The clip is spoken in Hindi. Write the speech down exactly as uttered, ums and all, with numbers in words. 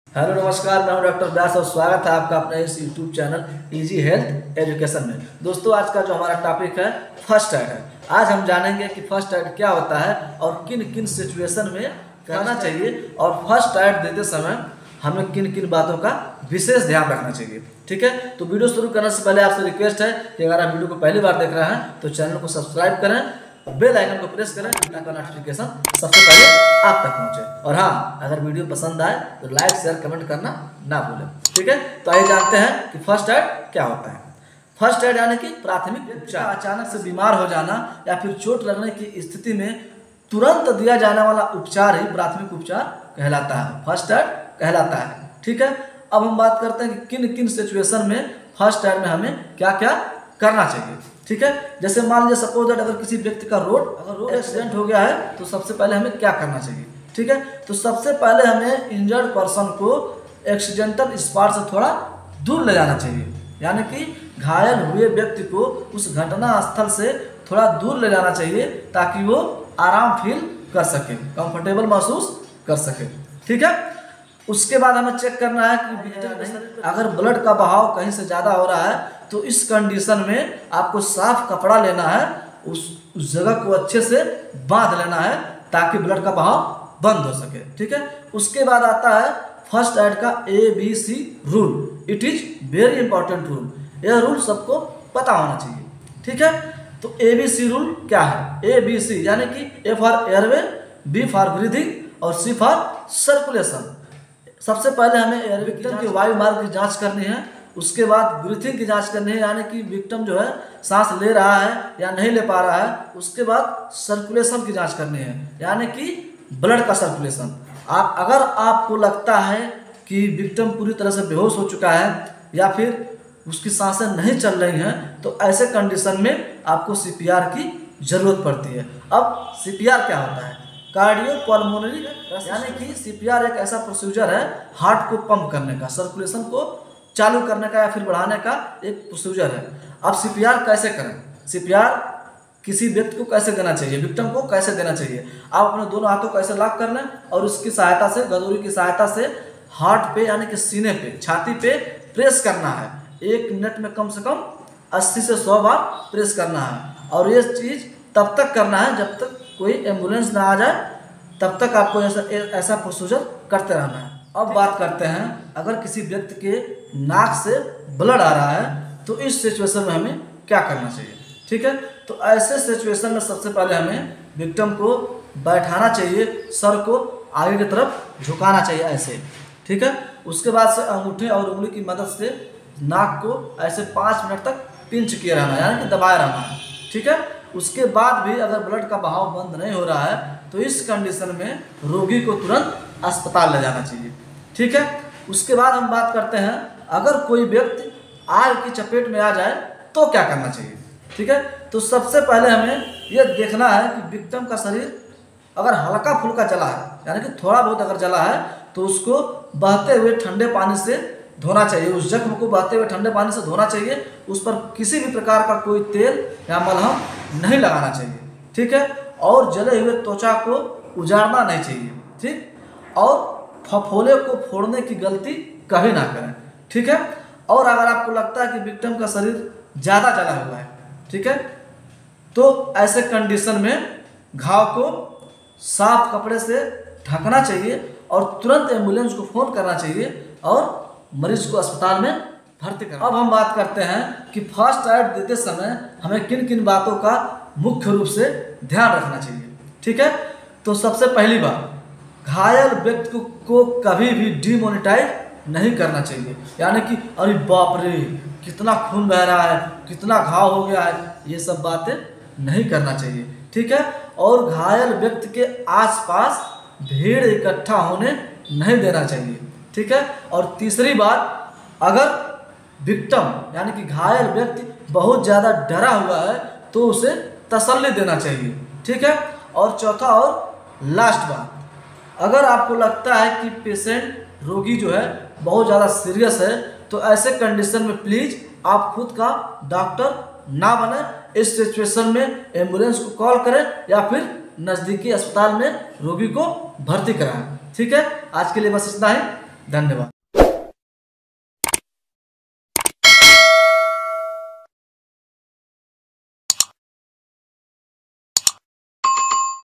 हेलो नमस्कार, मैं हूं डॉक्टर व्यास और स्वागत है आपका अपने इस YouTube channel easy health education में। दोस्तों, आज का जो हमारा टॉपिक है फर्स्ट एड है। आज हम जानेंगे कि फर्स्ट एड क्या होता है और किन किन सिचुएशन में करना चाहिए और फर्स्ट एड देते समय हमें किन किन बातों का विशेष ध्यान रखना चाहिए। ठीक है, तो वीडियो शुरू करने से पहले आपसे रिक्वेस्ट है कि अगर आप वीडियो को पहली बार देख रहे हैं तो चैनल को सब्सक्राइब करें, बेल आइकन को प्रेस करें ताकि नोटिफिकेशन सबसे पहले आप तक पहुंचे। और हाँ, अगर वीडियो पसंद आए तो लाइक शेयर कमेंट करना ना भूलें। ठीक है, तो आइए जानते हैं कि फर्स्ट एड क्या होता है। फर्स्ट एड यानी कि प्राथमिक उपचार। अचानक से बीमार हो जाना या फिर चोट लगने की स्थिति में तुरंत दिया जाने वाला उपचार ही प्राथमिक उपचार कहलाता है, फर्स्ट एड कहलाता है। ठीक है, अब हम बात करते हैं कि किन किन सिचुएशन में फर्स्ट एड में हमें क्या क्या करना चाहिए। ठीक है, जैसे मान लीजिए सपोज दैट अगर किसी व्यक्ति का रोड अगर रोड एक्सीडेंट हो गया है तो सबसे पहले हमें क्या करना चाहिए। ठीक है, तो सबसे पहले हमें इंजर्ड पर्सन को एक्सीडेंटल स्पॉट से थोड़ा दूर ले जाना चाहिए, यानी कि घायल हुए व्यक्ति को उस घटना स्थल से थोड़ा दूर ले जाना चाहिए ताकि वो आराम फील कर सके, कंफर्टेबल महसूस कर सके। ठीक है, उसके बाद हमें चेक करना है कि अगर ब्लड का बहाव कहीं से ज़्यादा हो रहा है तो इस कंडीशन में आपको साफ कपड़ा लेना है, उस उस जगह को अच्छे से बांध लेना है ताकि ब्लड का बहाव बंद हो सके। ठीक है, उसके बाद आता है फर्स्ट एड का A B C rule. It is very important rule, यह रूल सबको पता होना चाहिए। ठीक है, तो ए बी सी रूल क्या है। ए बी सी यानी कि A for airway, B for breathing और सी फॉर सर्कुलेशन। सबसे पहले हमें एयरवे की वायु मार्ग की जांच करनी है, उसके बाद ब्रीथिंग की जांच करनी है, यानी कि विक्टिम जो है सांस ले रहा है या नहीं ले पा रहा है। उसके बाद सर्कुलेशन की जांच करनी है, यानी कि ब्लड का सर्कुलेशन। आप अगर आपको लगता है कि विक्टिम पूरी तरह से बेहोश हो चुका है या फिर उसकी सांसें नहीं चल रही हैं तो ऐसे कंडीशन में आपको सी पी आर की जरूरत पड़ती है। अब सी पी आर क्या होता है, कार्डियो पल्मोनरी, यानी कि सी पी आर एक ऐसा प्रोसीजर है हार्ट को पंप करने का, सर्कुलेशन को चालू करने का या फिर बढ़ाने का एक प्रोसीजर है। अब सी पी आर कैसे करें, सी पी आर किसी व्यक्ति को कैसे देना चाहिए, विक्टिम को कैसे देना चाहिए। आप अपने दोनों हाथों को ऐसे लॉक कर लें और उसकी सहायता से, गदोरी की सहायता से हार्ट पे यानी कि सीने पे, छाती पे प्रेस करना है। एक मिनट में कम से कम अस्सी से सौ बार प्रेस करना है और ये चीज़ तब तक करना है जब तक कोई एम्बुलेंस ना आ जाए, तब तक आपको ऐसा ऐसा प्रोसीजर करते रहना है। अब बात करते हैं अगर किसी व्यक्ति के नाक से ब्लड आ रहा है तो इस सिचुएशन में हमें क्या करना चाहिए। ठीक है, तो ऐसे सिचुएशन में सबसे पहले हमें विक्टिम को बैठाना चाहिए, सर को आगे की तरफ झुकाना चाहिए ऐसे। ठीक है, उसके बाद से अंगूठे और उंगली की मदद से नाक को ऐसे पाँच मिनट तक पिंच किए रहना है, यानी कि दबाए रहना है। ठीक है, उसके बाद भी अगर ब्लड का बहाव बंद नहीं हो रहा है तो इस कंडीशन में रोगी को तुरंत अस्पताल ले जाना चाहिए। ठीक है, उसके बाद हम बात करते हैं अगर कोई व्यक्ति आग की चपेट में आ जाए तो क्या करना चाहिए। ठीक है, तो सबसे पहले हमें यह देखना है कि विक्टिम का शरीर अगर हल्का फुल्का जला है, यानी कि थोड़ा बहुत अगर जला है तो उसको बहते हुए ठंडे पानी से धोना चाहिए, उस जख्म को बहते हुए ठंडे पानी से धोना चाहिए। उस पर किसी भी प्रकार का कोई तेल या मलहम नहीं लगाना चाहिए। ठीक है, और जले हुए त्वचा को उजाड़ना नहीं चाहिए। ठीक, और फफोले को फोड़ने की गलती कभी ना करें। ठीक है, और अगर आपको लगता है कि विक्टिम का शरीर ज़्यादा जला हुआ है, ठीक है, तो ऐसे कंडीशन में घाव को साफ कपड़े से ढकना चाहिए और तुरंत एम्बुलेंस को फ़ोन करना चाहिए और मरीज को अस्पताल में भर्ती करना। अब हम बात करते हैं कि फर्स्ट एड देते समय हमें किन किन बातों का मुख्य रूप से ध्यान रखना चाहिए। ठीक है, तो सबसे पहली बात, घायल व्यक्ति को, को कभी भी डिमोनेटाइज नहीं करना चाहिए, यानी कि अरे बाप रे कितना खून बह रहा है, कितना घाव हो गया है, ये सब बातें नहीं करना चाहिए। ठीक है, और घायल व्यक्ति के आसपास भीड़ इकट्ठा होने नहीं देना चाहिए। ठीक है, और तीसरी बात, अगर विक्टिम यानी कि घायल व्यक्ति बहुत ज़्यादा डरा हुआ है तो उसे तसल्ली देना चाहिए। ठीक है, और चौथा और लास्ट बात, अगर आपको लगता है कि पेशेंट रोगी जो है बहुत ज़्यादा सीरियस है तो ऐसे कंडीशन में प्लीज़ आप खुद का डॉक्टर ना बने। इस सिचुएशन में एम्बुलेंस को कॉल करें या फिर नज़दीकी अस्पताल में रोगी को भर्ती कराएं। ठीक है, आज के लिए बस इतना ही। धन्यवाद।